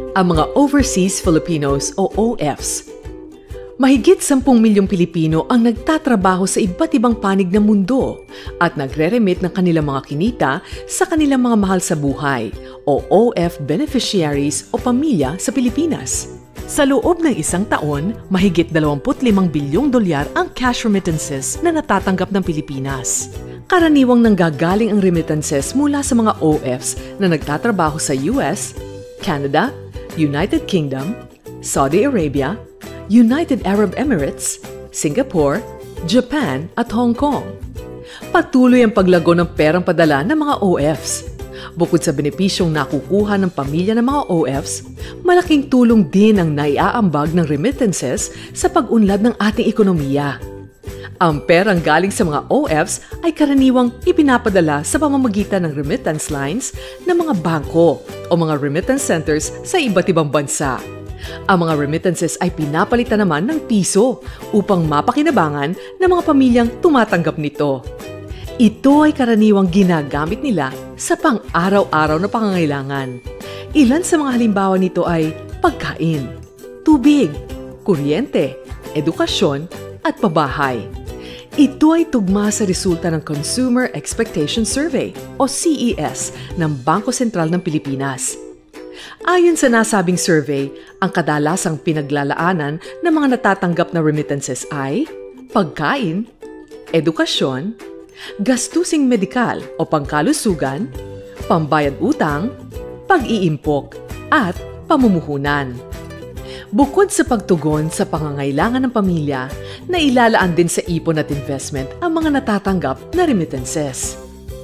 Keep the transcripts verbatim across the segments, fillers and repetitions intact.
Ang mga Overseas Filipinos o O Fs. Mahigit sampung milyong Pilipino ang nagtatrabaho sa iba't ibang panig ng mundo at nagre-remit ng kanilang mga kinita sa kanilang mga mahal sa buhay o O F beneficiaries o pamilya sa Pilipinas. Sa loob ng isang taon, mahigit dalawampu't limang bilyong dolyar ang cash remittances na natatanggap ng Pilipinas. Karaniwang nanggagaling ang remittances mula sa mga O Fs na nagtatrabaho sa U S, Canada, United Kingdom, Saudi Arabia, United Arab Emirates, Singapore, Japan at Hong Kong. Patuloy ang paglago ng perang padala ng mga O Fs. Bukod sa benepisyong nakukuha ng pamilya ng mga O Fs, malaking tulong din ang naiaambag ng remittances sa pag-unlad ng ating ekonomiya. Ang perang galing sa mga O Fs ay karaniwang ipinapadala sa pamamagitan ng remittance lines ng mga bangko o mga remittance centers sa iba't ibang bansa. Ang mga remittances ay pinapalitan naman ng piso upang mapakinabangan ng mga pamilyang tumatanggap nito. Ito ay karaniwang ginagamit nila sa pang-araw-araw na pangangailangan. Ilan sa mga halimbawa nito ay pagkain, tubig, kuryente, edukasyon at pabahay. Ito ay tugma sa resulta ng Consumer Expectation Survey o C E S ng Bangko Sentral ng Pilipinas. Ayon sa nasabing survey, ang kadalasang pinaglalaanan ng mga natatanggap na remittances ay pagkain, edukasyon, gastusing medikal o pangkalusugan, pambayad utang, pag-iimpok, at pamumuhunan. Bukod sa pagtugon sa pangangailangan ng pamilya, nailalaan din sa ipon at investment ang mga natatanggap na remittances.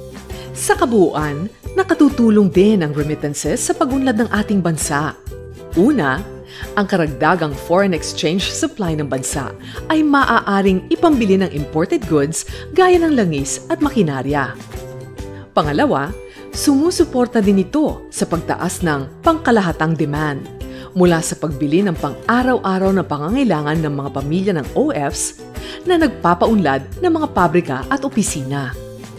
Sa kabuuan, nakatutulong din ang remittances sa pag-unlad ng ating bansa. Una, ang karagdagang foreign exchange supply ng bansa ay maaaring ipambili ng imported goods gaya ng langis at makinarya. Pangalawa, sumusuporta din ito sa pagtaas ng pangkalahatang demand mula sa pagbili ng pang-araw-araw na pangangailangan ng mga pamilya ng O Fs na nagpapaunlad ng mga pabrika at opisina.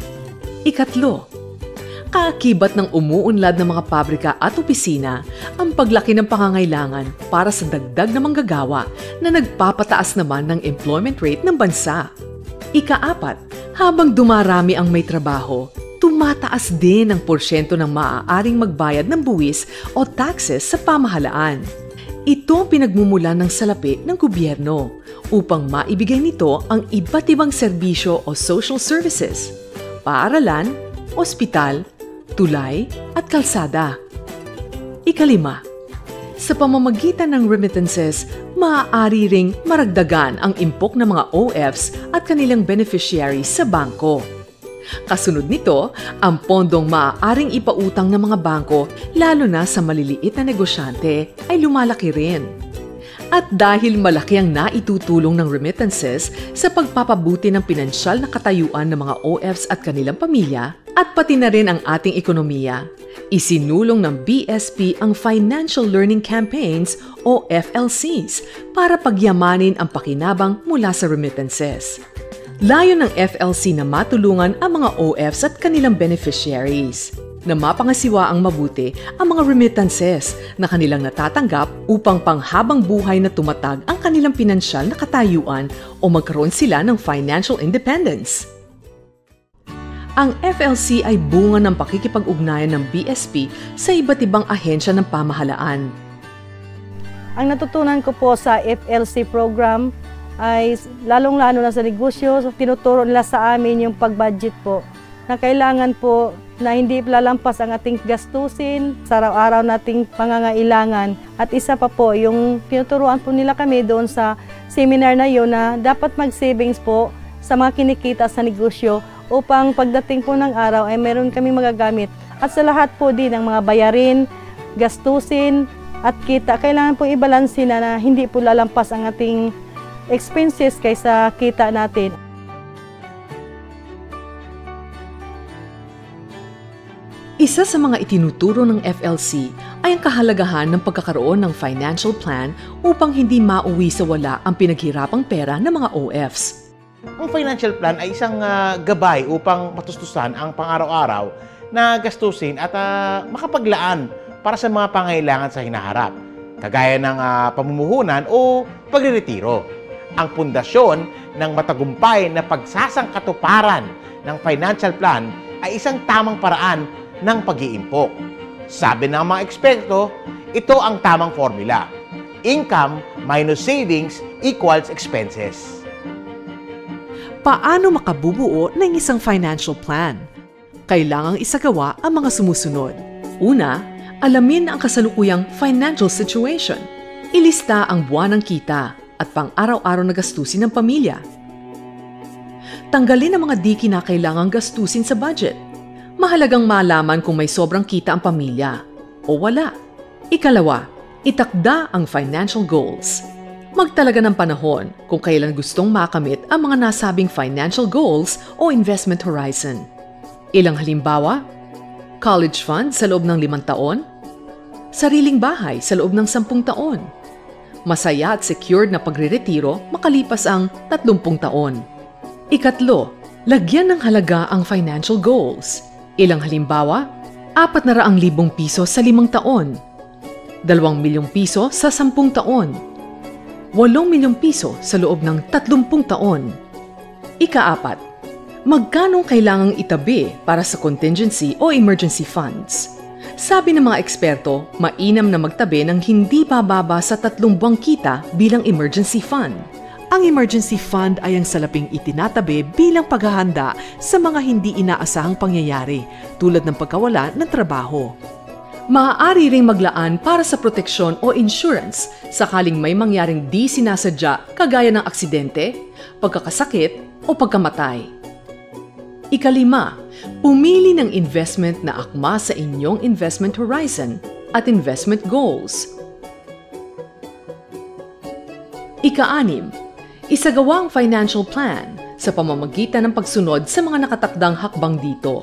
Ikatlo, kaakibat ng umuunlad ng mga pabrika at opisina ang paglaki ng pangangailangan para sa dagdag na manggagawa na nagpapataas naman ng employment rate ng bansa. Ikaapat, habang dumarami ang may trabaho, tumataas din ang porsyento ng maaaring magbayad ng buwis o taxes sa pamahalaan. Ito ang pinagmumulan ng salapi ng gobyerno upang maibigay nito ang iba't ibang serbisyo o social services, paaralan, ospital, tulay at kalsada. Ikalima, sa pamamagitan ng remittances, maaari ring maragdagan ang impok ng mga O Fs at kanilang beneficiaries sa bangko. Kasunod nito, ang pondong maaaring ipautang ng mga bangko, lalo na sa maliliit na negosyante, ay lumalaki rin. At dahil malaki ang naitutulong ng remittances sa pagpapabuti ng pinansyal na katayuan ng mga O Fs at kanilang pamilya, at pati na rin ang ating ekonomiya, isinulong ng B S P ang Financial Learning Campaigns o F L Cs para pagyamanin ang pakinabang mula sa remittances. Layo ng F L C na matulungan ang mga O Fs at kanilang beneficiaries na mapangasiwa ang mabuti ang mga remittances na kanilang natatanggap upang panghabang buhay na tumatag ang kanilang pinansyal na katayuan o magkaroon sila ng financial independence. Ang F L C ay bunga ng pakikipag-ugnayan ng B S P sa iba't ibang ahensya ng pamahalaan. Ang natutunan ko po sa F L C program ay lalong-lalo na sa negosyo, so tinuturo nila sa amin yung pag-budget po na kailangan po na hindi lalampas ang ating gastusin sa araw-araw nating pangangailangan. At isa pa po, yung tinuturuan po nila kami doon sa seminar na yun na dapat mag-savings po sa mga kinikita sa negosyo upang pagdating po ng araw ay meron kami magagamit. At sa lahat po din ng mga bayarin, gastusin at kita, kailangan po i-balanse na, na hindi po lalampas ang ating expenses kaysa kita natin. Isa sa mga itinuturo ng F L C ay ang kahalagahan ng pagkakaroon ng financial plan upang hindi mauwi sa wala ang pinaghirapang pera ng mga O Fs. Ang financial plan ay isang uh, gabay upang matustusan ang pang-araw-araw na gastusin at uh, makapaglaan para sa mga pangailangan sa hinaharap, kagaya ng uh, pamumuhunan o pagreretiro. Ang pundasyon ng matagumpay na pagsasangkatuparan ng financial plan ay isang tamang paraan ng pag-iimpok. Sabi ng mga eksperto, ito ang tamang formula. Income minus savings equals expenses. Paano makabubuo ng isang financial plan? Kailangang isagawa ang mga sumusunod. Una, alamin ang kasalukuyang financial situation. Ilista ang buwanang kita at pang-araw-araw na gastusin ng pamilya. Tanggalin ang mga di kinakailangang gastusin sa budget. Mahalagang malaman kung may sobrang kita ang pamilya o wala. Ikalawa, itakda ang financial goals. Magtalaga ng panahon kung kailan gustong makamit ang mga nasabing financial goals o investment horizon. Ilang halimbawa, college fund sa loob ng limang taon, sariling bahay sa loob ng sampung taon, masaya at secured na pagre-retiro makalipas ang tatlumpung taon. Ikatlo, lagyan ng halaga ang financial goals. Ilang halimbawa, apat na raang libong piso sa limang taon, dalawang milyong piso sa sampung taon, walong milyong piso sa loob ng tatlumpung taon. Ikaapat, magkano kailangang itabi para sa contingency o emergency funds? Sabi ng mga eksperto, mainam na magtabi ng hindi bababa sa tatlong buwang kita bilang emergency fund. Ang emergency fund ay ang salaping itinatabi bilang paghahanda sa mga hindi inaasahang pangyayari tulad ng pagkawala ng trabaho. Maaari ring maglaan para sa proteksyon o insurance sakaling may mangyaring di sinasadya kagaya ng aksidente, pagkakasakit o pagkamatay. Ikalima, pumili ng investment na akma sa inyong investment horizon at investment goals. Ikaanim, isagawa ang financial plan sa pamamagitan ng pagsunod sa mga nakatakdang hakbang dito.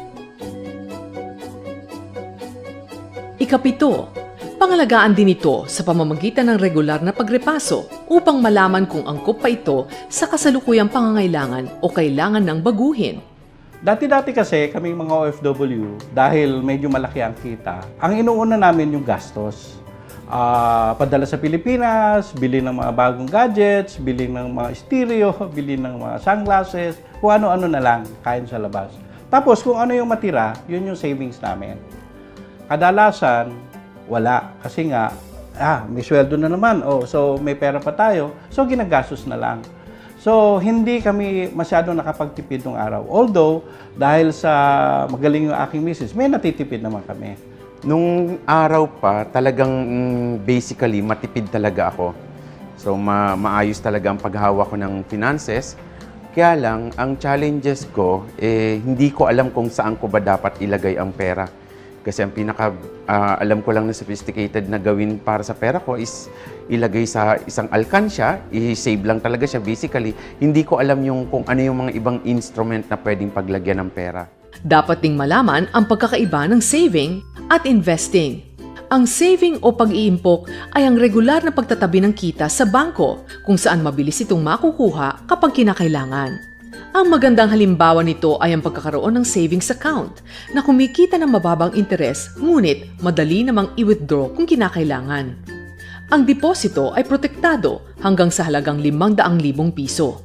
Ikapito, pangalagaan din ito sa pamamagitan ng regular na pagrepaso upang malaman kung angkop pa ito sa kasalukuyang pangangailangan o kailangan ng baguhin. Dati-dati kasi kaming mga O F W, dahil medyo malaki ang kita, ang inuuna namin yung gastos. Uh, padala sa Pilipinas, bili ng mga bagong gadgets, bili ng mga stereo, bili ng mga sunglasses, kung ano-ano na lang, kain sa labas. Tapos kung ano yung matira, yun yung savings namin. Kadalasan, wala. Kasi nga, ah, may sweldo na naman, oh, so may pera pa tayo, so ginagastos na lang. So, hindi kami masyado nakapagtipid ng araw. Although, dahil sa magaling yung aking misis, may natitipid naman kami. Nung araw pa, talagang basically matipid talaga ako. So, ma maayos talaga ang paghawak ko ng finances. Kaya lang, ang challenges ko, eh, hindi ko alam kung saan ko ba dapat ilagay ang pera. Kasi ang pinaka uh, alam ko lang na sophisticated na gawin para sa pera ko is ilagay sa isang alkansya, i-save lang talaga siya basically. Hindi ko alam yung kung ano yung mga ibang instrument na pwedeng paglagyan ng pera. Dapat ding malaman ang pagkakaiba ng saving at investing. Ang saving o pag-iimpok ay ang regular na pagtatabi ng kita sa bangko kung saan mabilis itong makukuha kapag kinakailangan. Ang magandang halimbawa nito ay ang pagkakaroon ng savings account na kumikita ng mababang interes ngunit madali namang i-withdraw kung kinakailangan. Ang deposito ay protektado hanggang sa halagang limang daang libong piso.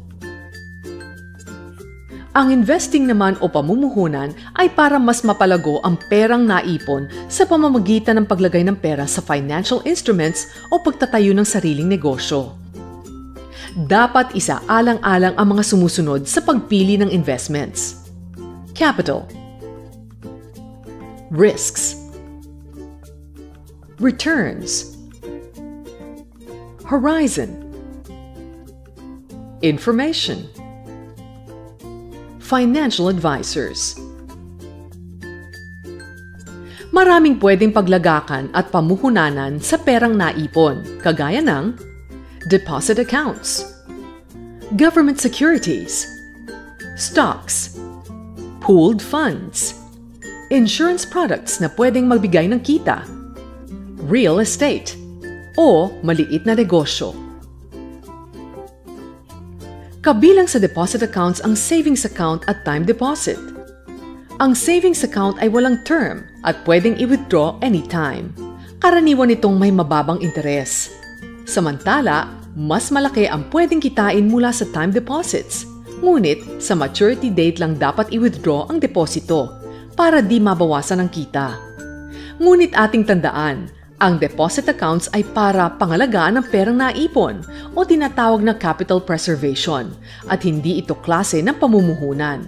Ang investing naman o pamumuhunan ay para mas mapalago ang perang naipon sa pamamagitan ng paglagay ng pera sa financial instruments o pagtatayo ng sariling negosyo. Dapat isaalang-alang ang mga sumusunod sa pagpili ng investments. Capital, risks, returns, horizon, information, financial advisors. Maraming pwedeng paglagakan at pamuhunanan sa perang naipon, kagaya ng deposit accounts, government securities, stocks, pooled funds, insurance products na pwedeng magbigay ng kita, real estate, o maliit na negosyo. Kabilang sa deposit accounts ang savings account at time deposit. Ang savings account ay walang term at pwedeng i-withdraw anytime. Karaniwan itong may mababang interes. Samantala, mas malaki ang pwedeng kitain mula sa time deposits. Ngunit, sa maturity date lang dapat i-withdraw ang deposito para di mabawasan ang kita. Ngunit ating tandaan, ang deposit accounts ay para pangalagaan ng perang naipon o tinatawag na capital preservation at hindi ito klase ng pamumuhunan.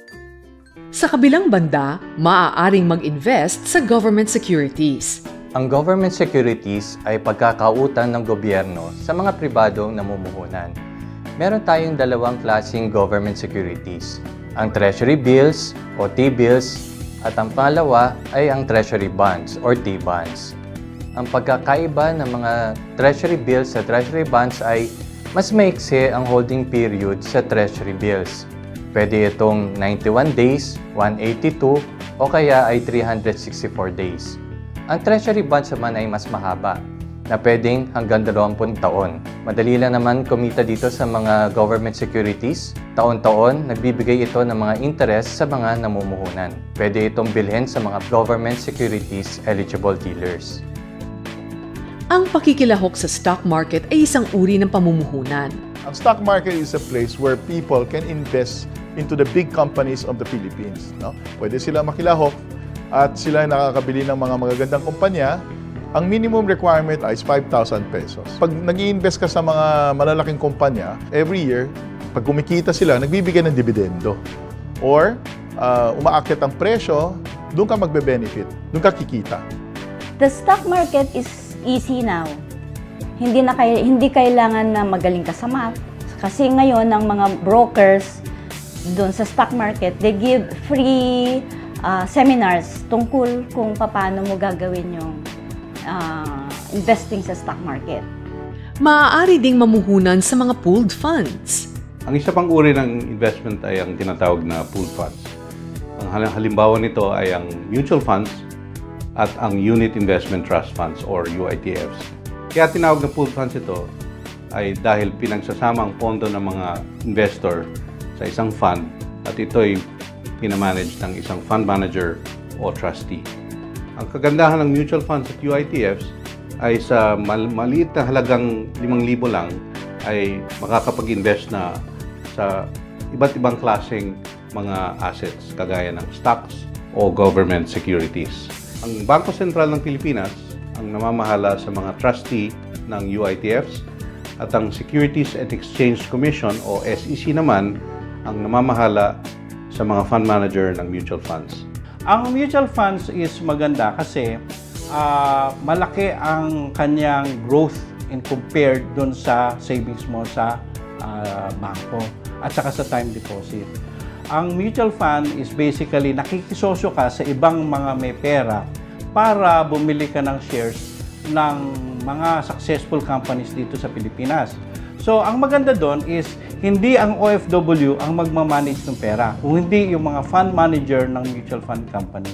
Sa kabilang banda, maaaring mag-invest sa government securities. Ang government securities ay pagkakautan ng gobyerno sa mga pribadong namumuhunan. Meron tayong dalawang klaseng government securities, ang treasury bills o T-bills at ang pangalawa ay ang treasury bonds or T-bonds. Ang pagkakaiba ng mga treasury bills sa treasury bonds ay mas maiksi ang holding period sa treasury bills. Pwede itong ninety-one days, one hundred eighty-two o kaya ay three hundred sixty-four days. Ang treasury bonds naman ay mas mahaba, na pwedeng hanggang dalawampu't taon. Madali lang naman kumita dito sa mga government securities. Taon-taon, nagbibigay ito ng mga interest sa mga namumuhunan. Pwede itong bilhin sa mga government securities eligible dealers. Ang pakikilahok sa stock market ay isang uri ng pamumuhunan. Ang stock market is a place where people can invest into the big companies of the Philippines. No? Pwede sila makilahok at sila nakakabili ng mga magagandang kumpanya. Ang minimum requirement ay five thousand pesos. Pag nag-i-invest ka sa mga malalaking kumpanya, every year, pag kumikita sila, nagbibigay ng dividendo. Or, uh, umaakyat ang presyo, doon ka magbe-benefit, doon ka kikita. The stock market is easy now. Hindi na kay, hindi kailangan na magaling ka sa math. Kasi ngayon, ang mga brokers doon sa stock market, they give free uh, seminars tungkol kung paano mo gagawin yung uh, investing sa stock market. Maaari ding mamuhunan sa mga pooled funds. Ang isa pang uri ng investment ay ang tinatawag na pooled funds. Ang halimbawa nito ay ang mutual funds at ang unit investment trust funds or U I T Fs. Kaya tinawag na pooled funds ito ay dahil pinagsasama ang pondo ng mga investor sa isang fund at ito ay pinamanage ng isang fund manager o trustee. Ang kagandahan ng mutual funds at U I T Fs ay sa mal maliit na halagang limang libo lang ay makakapag-invest na sa iba't ibang klaseng mga assets kagaya ng stocks o government securities. Ang Bangko Sentral ng Pilipinas ang namamahala sa mga trustee ng U I T Fs at ang Securities and Exchange Commission o S E C naman ang namamahala sa mga fund manager ng mutual funds. Ang mutual funds is maganda kasi uh, malaki ang kanyang growth in compared dun sa savings mo sa uh, bangko at saka sa time deposit. Ang mutual fund is basically nakikisosyo ka sa ibang mga may pera para bumili ka ng shares ng mga successful companies dito sa Pilipinas. So, ang maganda doon is hindi ang O F W ang magmamanage ng pera, kung hindi yung mga fund manager ng mutual fund company.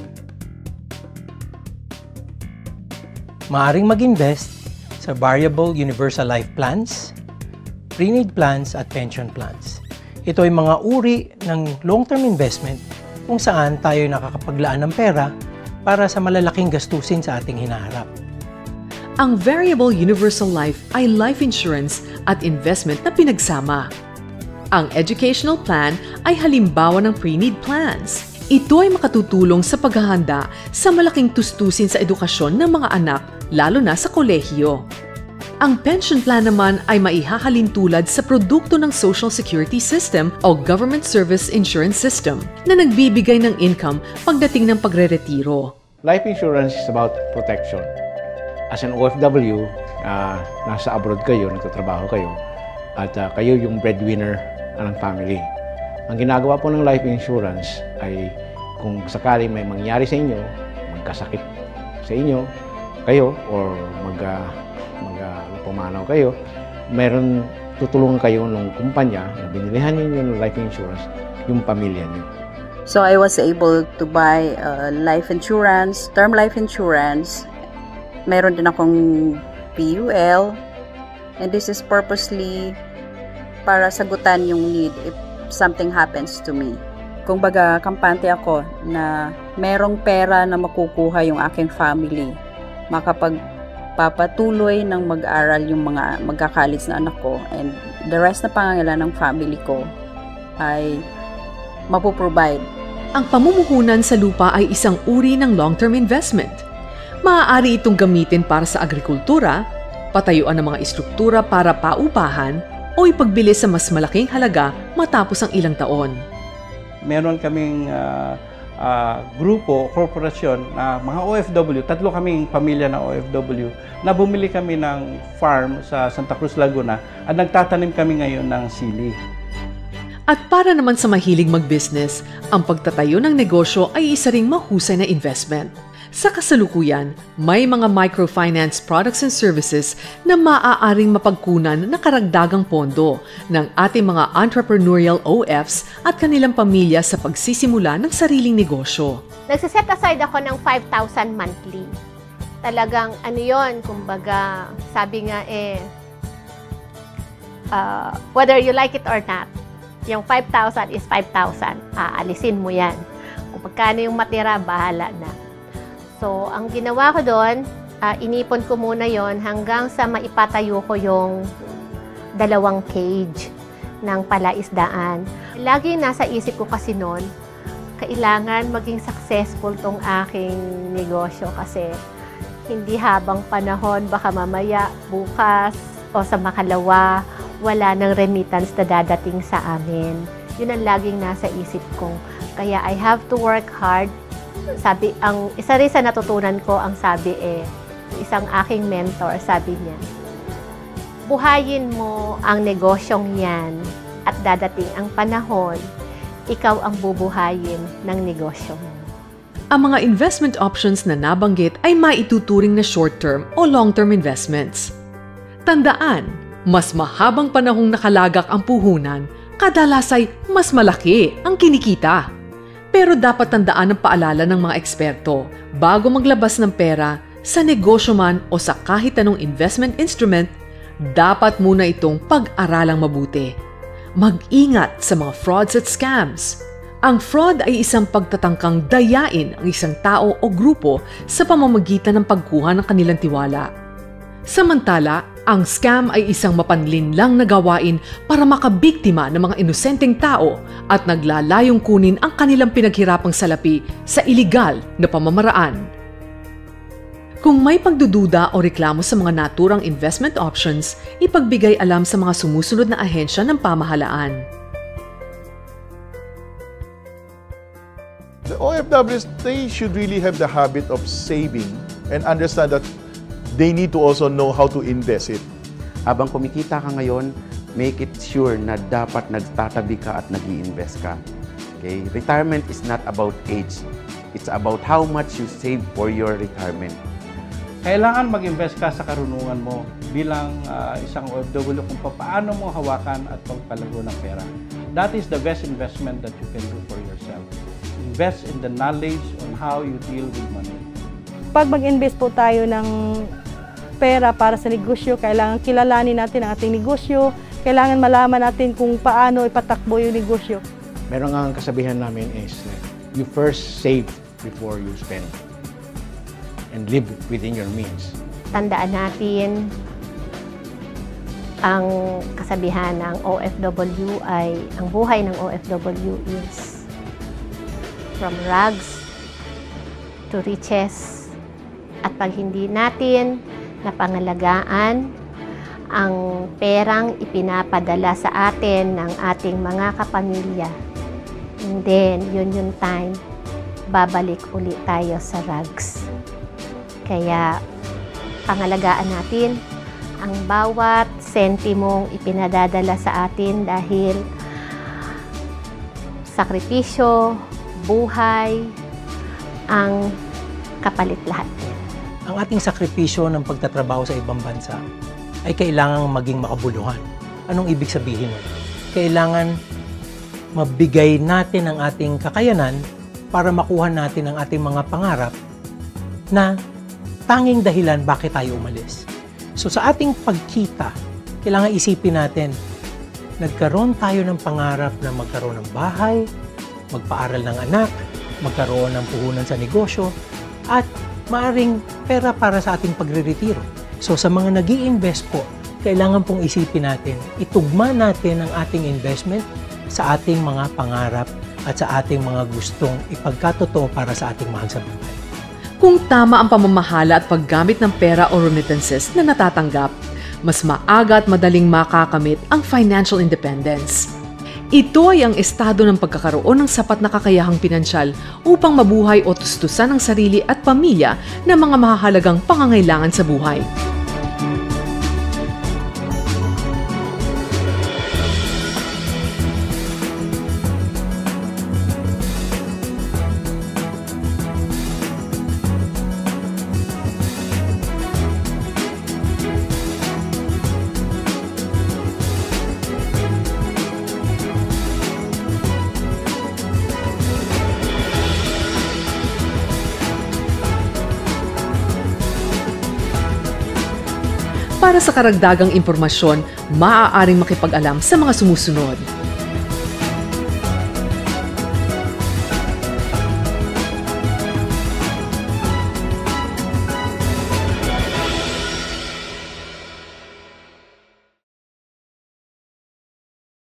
Maaring mag-invest sa variable universal life plans, pre-need plans at pension plans. Ito ay mga uri ng long-term investment kung saan tayo nakakapaglaan ng pera para sa malalaking gastusin sa ating hinaharap. Ang variable universal life ay life insurance at investment na pinagsama. Ang educational plan ay halimbawa ng pre-need plans. Ito ay makatutulong sa paghahanda sa malaking tustusin sa edukasyon ng mga anak, lalo na sa kolehiyo. Ang pension plan naman ay maihahalin tulad sa produkto ng Social Security System o Government Service Insurance System na nagbibigay ng income pagdating ng pagre-retiro. Life insurance is about protection. As an O F W, uh, nasa abroad kayo, nagtatrabaho kayo, at uh, kayo yung breadwinner ng family. Ang ginagawa po ng life insurance ay kung sakali may mangyari sa inyo, magkasakit sa inyo, kayo, or mag, uh, mag uh, pumanaw kayo, meron tutulungan kayo ng kumpanya na binilihan niyo ng life insurance, yung pamilya niyo. So I was able to buy uh, life insurance, term life insurance. Meron din akong P U L, and this is purposely para sagutan yung need if something happens to me. kung baga, kampante ako na merong pera na makukuha yung aking family. Makapagpapatuloy ng mag-aral yung mga magka-college na anak ko, and the rest na pangangailangan ng family ko ay mapoprovide. Ang pamumuhunan sa lupa ay isang uri ng long-term investment. Maaari itong gamitin para sa agrikultura, patayuan ng mga istruktura para paupahan, o ipagbili sa mas malaking halaga matapos ang ilang taon. Meron kaming uh, uh, grupo, korporasyon na mga O F W, tatlo kaming pamilya na O F W, na bumili kami ng farm sa Santa Cruz, Laguna at nagtatanim kami ngayon ng sili. At para naman sa mahilig mag-business, ang pagtatayo ng negosyo ay isa ring mahusay na investment. Sa kasalukuyan, may mga microfinance products and services na maaaring mapagkunan na karagdagang pondo ng ating mga entrepreneurial O Fs at kanilang pamilya sa pagsisimula ng sariling negosyo. Nagsiset aside ako ng five thousand monthly. Talagang ano yun, kumbaga, sabi nga eh, uh, whether you like it or not, yung five thousand is five thousand. Aalisin mo yan. Kung magkano yung matira, bahala na. So, ang ginawa ko doon, uh, inipon ko muna yon hanggang sa maipatayo ko yung dalawang cage ng palaisdaan. Lagi nasa isip ko kasi noon, kailangan maging successful tong aking negosyo kasi hindi habang panahon, baka mamaya, bukas, o sa makalawa, wala ng remittance na dadating sa amin. Yun ang laging nasa isip ko. Kaya I have to work hard. Sabi, ang isa rin sa natutunan ko, ang sabi eh, isang aking mentor, sabi niya, buhayin mo ang negosyong yan at dadating ang panahon, ikaw ang bubuhayin ng negosyo mo. Ang mga investment options na nabanggit ay maituturing na short-term o long-term investments. Tandaan, mas mahabang panahong nakalagak ang puhunan, kadalas ay mas malaki ang kinikita. Pero dapat tandaan ang paalala ng mga eksperto bago maglabas ng pera sa negosyo man o sa kahit anong investment instrument, dapat muna itong pag-aralang mabuti. Mag-ingat sa mga frauds at scams. Ang fraud ay isang pagtatangkang dayain ang isang tao o grupo sa pamamagitan ng pagkuha ng kanilang tiwala. Samantala, ang scam ay isang mapanlinlang na gawain para makabiktima ng mga inosenteng tao at naglalayong kunin ang kanilang pinaghirapang salapi sa iligal na pamamaraan. Kung may pagdududa o reklamo sa mga naturang investment options, ipagbigay alam sa mga sumusunod na ahensya ng pamahalaan. The O F Ws, they should really have the habit of saving and understand that they need to also know how to invest it. Habang kumikita ka ngayon, make it sure na dapat nagtatabi ka at nag-i-invest ka. Okay? Retirement is not about age. It's about how much you save for your retirement. Kailangan mag-invest ka sa karunungan mo bilang uh, isang O F W kung paano mo hawakan at pagpalago ng pera. That is the best investment that you can do for yourself. Invest in the knowledge on how you deal with money. Pag mag-invest po tayo ng pera para sa negosyo, kailangan kilalanin natin ang ating negosyo, kailangan malaman natin kung paano ipatakbo yung negosyo. Meron nga ang kasabihan namin is you first save before you spend and live within your means. Tandaan natin ang kasabihan ng O F W ay ang buhay ng O F W is from rags to riches. At pag hindi natin napangalagaan ang perang ipinapadala sa atin ng ating mga kapamilya, and then yun yung time, babalik ulit tayo sa rags. Kaya pangalagaan natin ang bawat sentimong ipinadadala sa atin dahil sakripisyo, buhay, ang kapalit lahat. Ang ating sakripisyo ng pagtatrabaho sa ibang bansa ay kailangang maging makabuluhan. Anong ibig sabihin nun? Kailangan mabigay natin ang ating kakayanan para makuha natin ang ating mga pangarap na tanging dahilan bakit tayo umalis. So sa ating pagkita, kailangan isipin natin, nagkaroon tayo ng pangarap na magkaroon ng bahay, magpaaral ng anak, magkaroon ng puhunan sa negosyo, at maaring pera para sa ating pagre-retiro. So sa mga nag-i-invest po, kailangan pong isipin natin, itugma natin ang ating investment sa ating mga pangarap at sa ating mga gustong ipagkatotoo para sa ating mahal sa buhay. Kung tama ang pamamahala at paggamit ng pera o remittances na natatanggap, mas maaga at madaling makakamit ang financial independence. Ito ay ang estado ng pagkakaroon ng sapat na kakayahang pinansyal upang mabuhay o tustusan ang sarili at pamilya ng mga mahahalagang pangangailangan sa buhay. Para sa karagdagang impormasyon, maaaring makipag-alam sa mga sumusunod.